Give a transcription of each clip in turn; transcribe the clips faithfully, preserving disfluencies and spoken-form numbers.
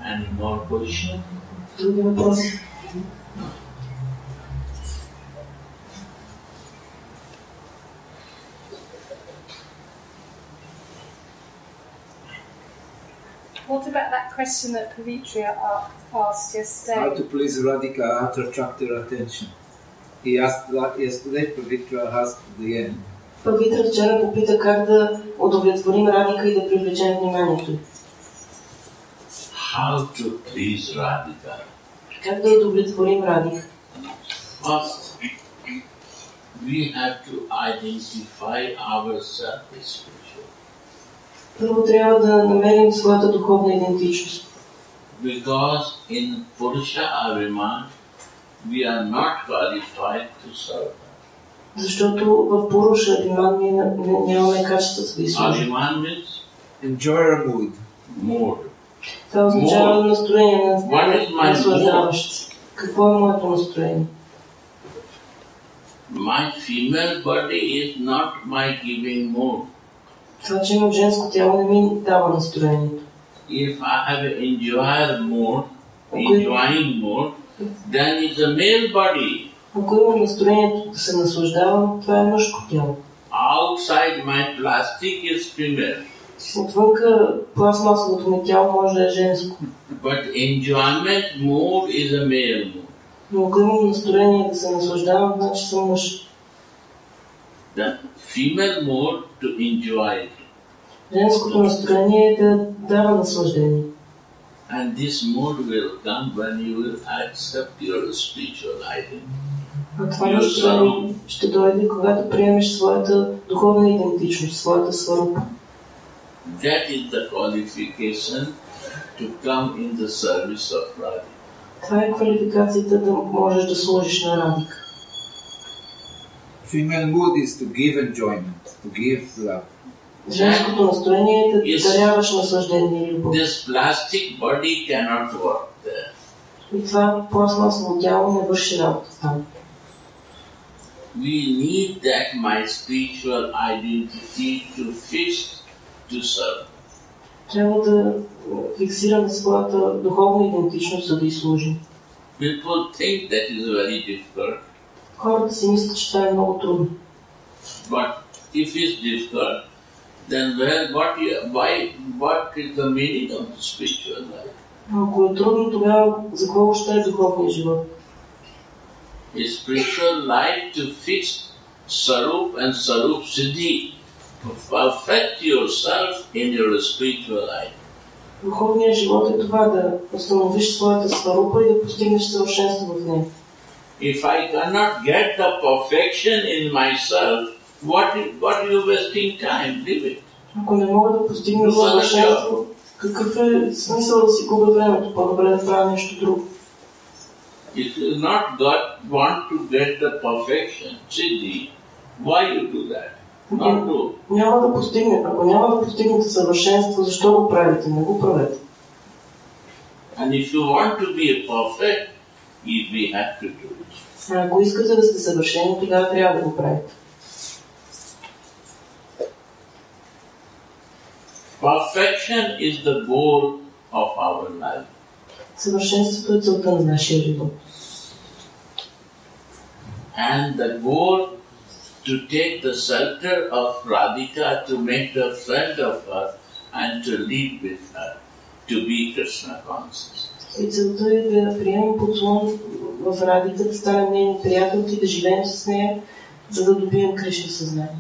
Any more questions? Други въпроси? What about that question that Pavitra asked yesterday? How to please Radhika, how to attract her attention. He asked that yesterday, Pavitra asked again. Павитра вчера попита как да удовлетворим Радика и да привлечем вниманието. How to please Radhika? Как да удовлетворим Радика? First, we have to identify ourselves as spiritual. Първо трябва да намерим своята духовна идентичност. Because in Purusha Abhiman, we are not qualified to serve. Защото в Пуруша Абхиман ние нямаме качеството да изслужим. Abhiman means enjoyer mood. Mood. Това означава настроение на наслаждаващ. Какво е моето настроение? My female body is not my giving mood. Това, че имам женско тяло, не ми дава настроението. If I have an enjoyer mood, enjoying mood, then it's a male body. Ако имам настроението да се наслаждавам, това е мъжко тяло. Outside my plastic is female. Отвънка пластмасовото ми тяло може да е женско. But enjoyment mood is a male mood. Но ако имам настроение да се наслаждавам, значи съм мъж. The female mood to enjoy it. Женското настроение е да дава наслаждение. And this mood will come when you will accept your spiritual identity. А това настроение ще дойде, когато приемеш своята духовна идентичност, своята сварупа. That is the qualification to come in the service of Radhika. Това е квалификацията да можеш да служиш на Радика. Female mood is to give enjoyment, to give love. Женското настроение е да даряваш наслаждение и любов. This plastic body cannot work there. И това пластмасово тяло не върши работа там. We need that my spiritual identity to fix to serve. Трябва да фиксираме своята духовна идентичност, за да й служим. People think that is very difficult. Хората си мислят, че това е много трудно. But if it's difficult, then where, what, why, what is the meaning of the spiritual life? Ако е трудно, тогава за какво ще е духовния живот? A spiritual life to fix Sarup and Sarup Siddhi, to perfect yourself in your spiritual life. Духовният живот е това да установиш своята сварупа и да постигнеш съвършенство в нея. If I cannot get the perfection in myself, what is, what are you wasting time? Leave it. Ако не мога да постигна съвършенство, какъв е смисъл да си губя времето? По-добре да правя нещо друго. If you not got, want to get the perfection, Siddhi, why you do that? Not do. Няма да постигне. Ако няма да постигнете съвършенство, защо го правите? Не го правете. And if you want to be perfect, we have to do it. А ако искате да сте съвършени, тогава трябва да го правите. Perfection is the goal of our life. Съвършенството е целта на нашия живот. And the goal to take the shelter of Radhika, to make a friend of her, and to live with her, to be Krishna conscious. И целта е да приемем подслон в Радика, да станем нейни приятелки, да живеем с нея, за да добием Кришна съзнание.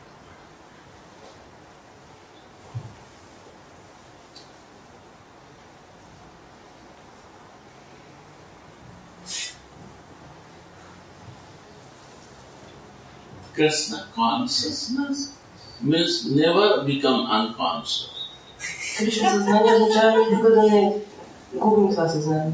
Krishna consciousness means never become unconscious. Кришна съзнание означава никога да не губим това съзнание.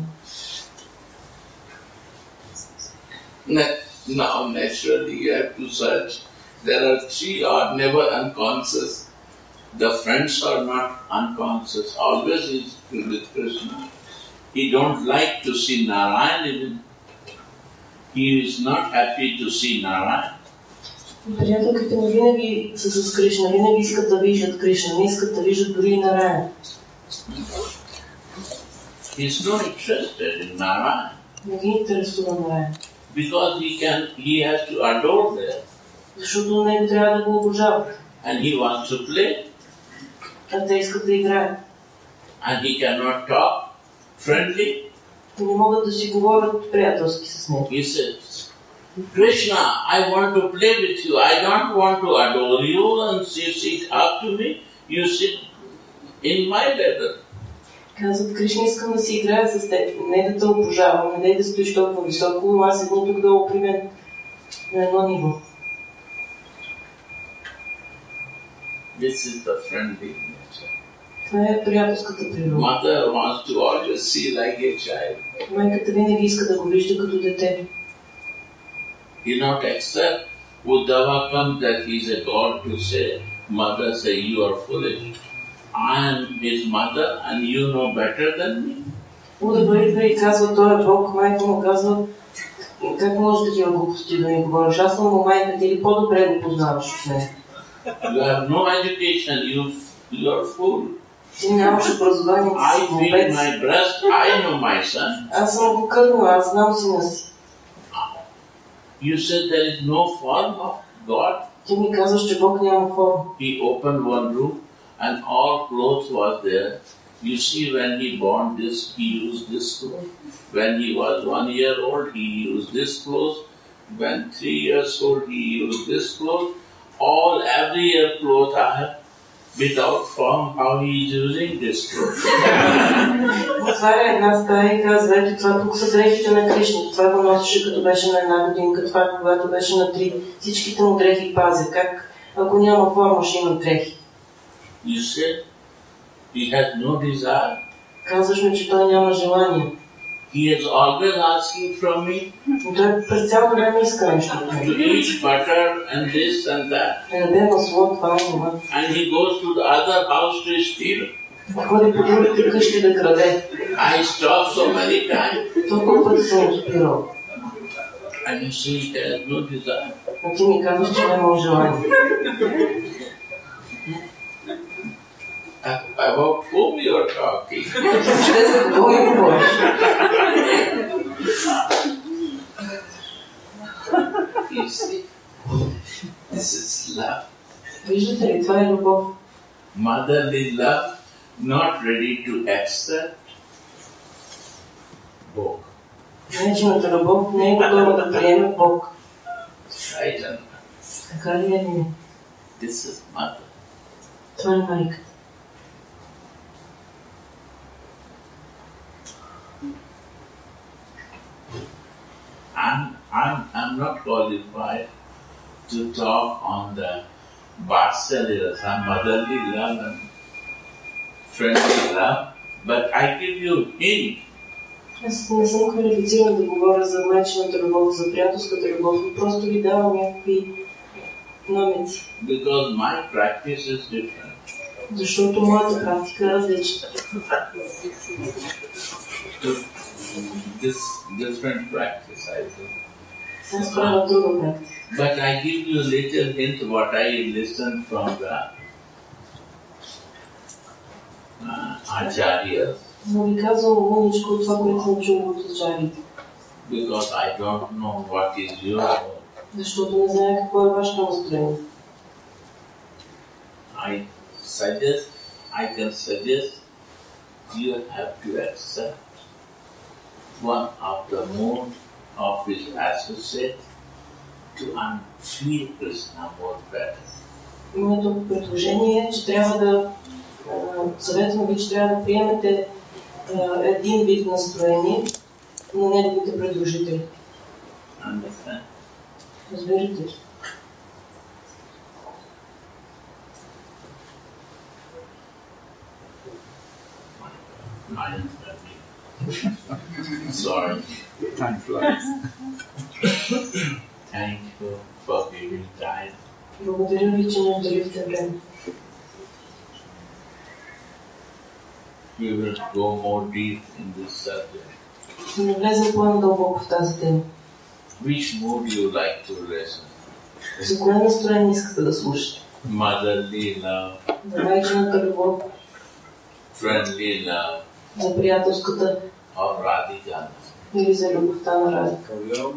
Now naturally you have to search. There are three are never unconscious. The friends are not unconscious. Always is with Krishna. He don't like to see Narayan even. He is not happy to see Narayan. Приятелките не винаги са с Кришна, винаги искат да виждат Кришна, не искат да виждат дори и Нараяна. He's not interested in Narayana. Не ги интересува Нараяна. Because he can, he has to adore there. Защото него трябва да го обожават. And he wants to play. А те искат да играят. And he cannot talk friendly. Те не могат да си говорят приятелски с него. He says, Krishna, I want to play with you. I don't want to adore you and you sit up to me. You sit in my level. Казват, Кришна, искам да си играя с теб. Не да те обожавам, не да стоиш толкова високо, но аз седни тук долу при мен на едно ниво. This is the friendly nature. Това е приятелската природа. Mother wants to always see like a child. Майката винаги иска да го вижда като дете. He not accept Uddhava comes that he is a god to say, mother say you are foolish. I am his mother and you know better than me. Удава идва и казва, той е Бог, майка му казва, как може такива глупости да ми говориш? Аз съм му майка ти или по-добре го познаваш от мен. You have no education, you, you are fool. Ти нямаш образование, ти I си feel глупец. my breast, I know my son. Аз съм го кърнила, аз знам сина си. You said there is no form of God. Ти ми казваш, че Бог няма форма. He opened one room and all clothes was there. You see, when he born this, he used this clothes. When he was one year old, he used this clothes. When three years old, he used this clothes. All every year clothes I have without form. How he is using this clothes? Отваря една стая и казва, ето това тук са дрехите на Кришна. Това го носеше като беше на една годинка, това когато беше на три. Всичките му дрехи пазя. Как, ако няма форма, ще има дрехи? You said he has no desire. Казваш ми, че той няма желание. He is always asking from me Но той през цяло време иска нещо от to мен. eat butter and this and that. Да яде масло, това това. And he goes to the other house to steal. Ходи по другите къщи да краде. I stopped so many times. Толкова пъти съм го спирал. And you see, he has no desire. А ти ми казваш, че няма желание. About whom you are talking? Ще за какво ми говориш? You see, this is love. Виждате ли, това е любов. Motherly love, not ready to accept Bog. Нечената любов не е готова да приеме Бог. Right? And Така ли е ли? this is mother. Това е майка. I'm, I'm, I'm not qualified to talk on the Vatsalya, some motherly love and friendly love, but I give you hint. Аз не съм квалифициран да говоря за майчината любов, за приятелската любов, но просто ви давам някакви намеци. Because my practice is different. Защото моята практика е различна. This different practice I do. Аз правя друга практика. But I give you a little hint what I listened from the uh, acharyas. Но ви казвам мъничко от това, което съм чул от ачарите. Because I don't know what is your mood. Защото не знае какво е вашето настроение. I suggest, I can suggest you have to accept one of the mood of his associate to feel Krishna more better. Моето предложение е, че трябва да съветвам ви, че трябва да приемете един вид настроение на неговите предложители. Understand? Разбирате ли? I Sorry. Time flies. Thank you for giving time. Благодаря ви, че ни отделихте време. We will go more deep in this subject. Ще не влезем по-надълбоко в тази тема. Which mood you like to listen? За кое настроение искате да слушате? Motherly love, За майчината любов, friendly love, за приятелската or Radhika. или за любовта на Радика.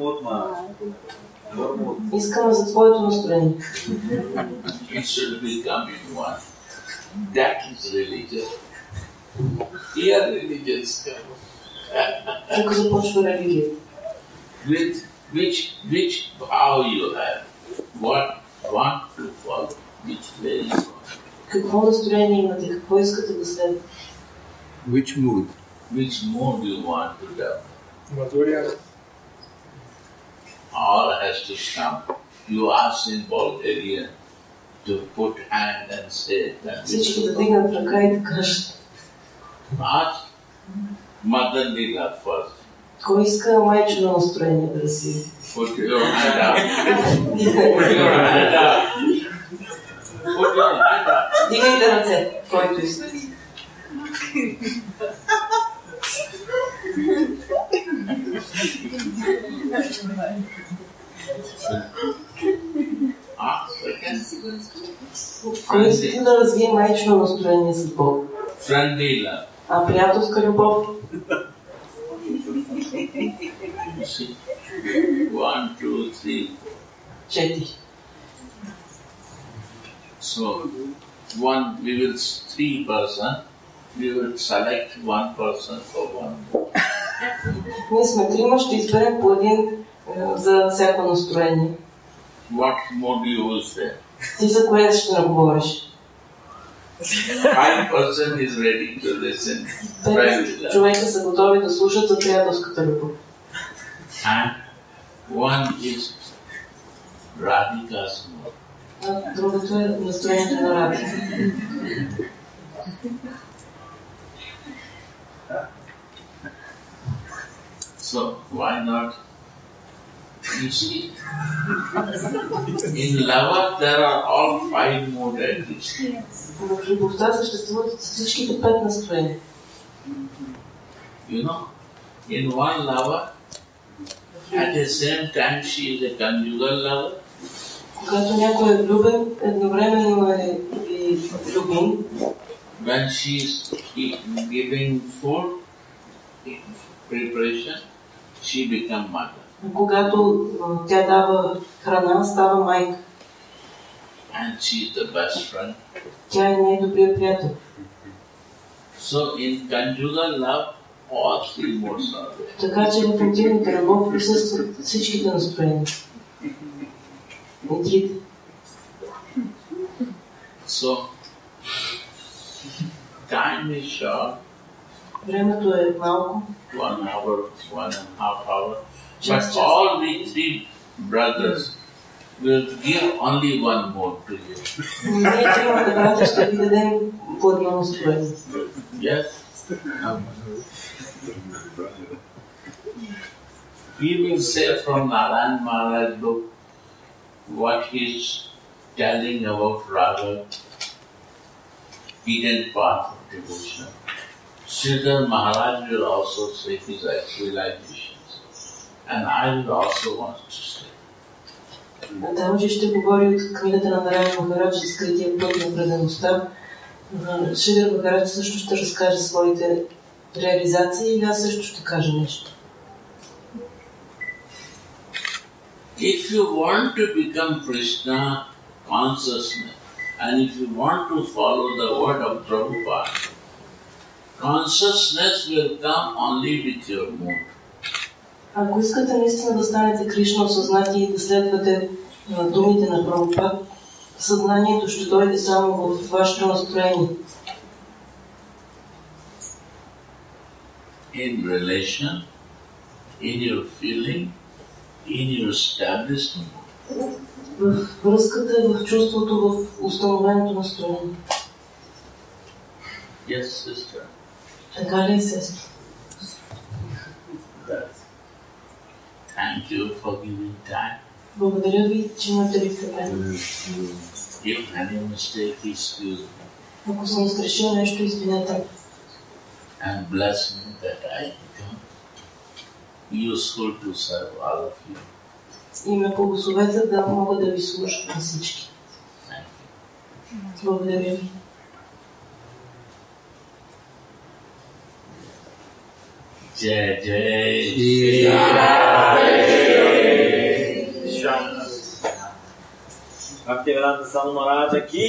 Искаме за твоето настроение. It should become in one. That is religion. Here religion comes. Тук започва религията. With which which vow you have, what want to follow, which way you want. Какво настроение имате? Какво искате да следвате? Which mood? Which mood you want to develop. Madhurya. All has to come. You ask in Bulgaria to put hand and say that. Всички да дигнат ръка и да кажат. Ask Mother Lila first. Кой иска майчино настроение да си? Put your hand up. Put your hand up. Put your hand up. Дигайте ръце, който иска. Ask again. Кой иска да развие майчино настроение с Бог? Friendly love. А приятелска любов? One, two, three. Четири. So, one, we will, three person, we will select one person for one. Ние сме трима, ще изберем по един е, за всяко настроение. What more do you will say? Ти за кое ще наговориш? Five person is ready to listen. Пет човека са готови да слушат за приятелската любов. And one is Radhika's mood. А другото е настроението на Радика. So why not? You see, in love there are all five moods at least. В любовта съществуват всичките пет настроения. You know, in one lover, at the same time she is a conjugal lover. Когато някой е влюбен, едновременно е и любим. When she is giving food preparation, she become mother. Когато тя дава храна, става майка. And she is the best friend. Тя е най-добрият приятел. So in conjugal love, all three modes are there. Така че в интимната любов присъстват всичките настроения. И трите. So, time is short. Времето е малко. One hour, one and a half hour. Just, But just. all the three brothers will give only one mode to you. Ние тримата брата ще ви дадем по едно настроение. Yes? We will say from Narayana Maharaj book what he is telling about Raga, hidden path of devotion. Sadhu Maharaja will also say his actualizations. And I will also want to say. Там, че ще говори от книгата на Нараяна Махарадж за скрития път на предаността. Шридхар Махарадж също ще разкаже своите реализации и аз също ще кажа нещо. If you want to become Krishna consciousness, and if you want to follow the word of Prabhupada, consciousness will come only with your mood. Ако искате наистина да станете Кришна осъзнати и да следвате думите на Прабхупад, съзнанието ще дойде само в вашето настроение. In relation, in your feeling, in your established mood. В връзката, в чувството, в установеното настроение. Yes, sister. Така ли е, сестра? Thank you for giving time. Благодаря ви, че имате ли време. If any mistake, excuse me. Ако съм изгрешил нещо, извинете. And bless me that I become useful to serve all of you. И ме благословете да мога да ви служа на всички. Благодаря ви. Jai Jai Shri Radhe. Bhaktivedanta Sadhu Maharaja ki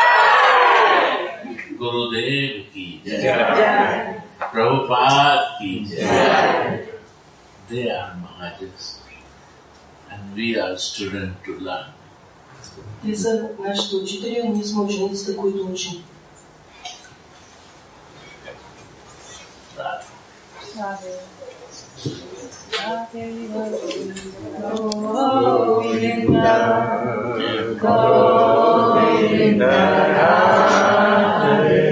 Jai. Gurudev ki Jai. Jai. Prabhupada ki Jai. They are Mahajas and we are students to learn. Те са нашите учители, а ние сме учениците, които учим. Radhe. Radhe. Govinda, Govinda, Radhe,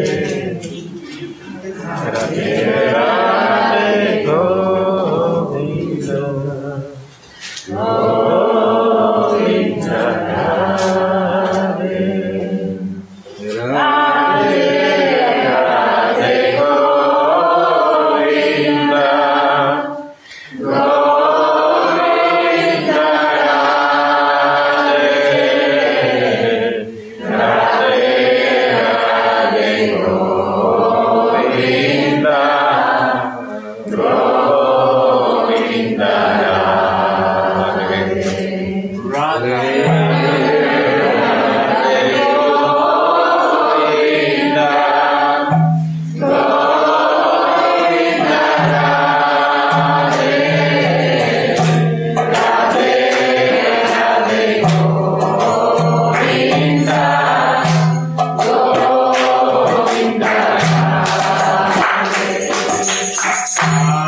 Radhe, Radhe, Govinda, Govinda, Radhe, Radhe, Radhe, Govinda, Govinda, Radhe.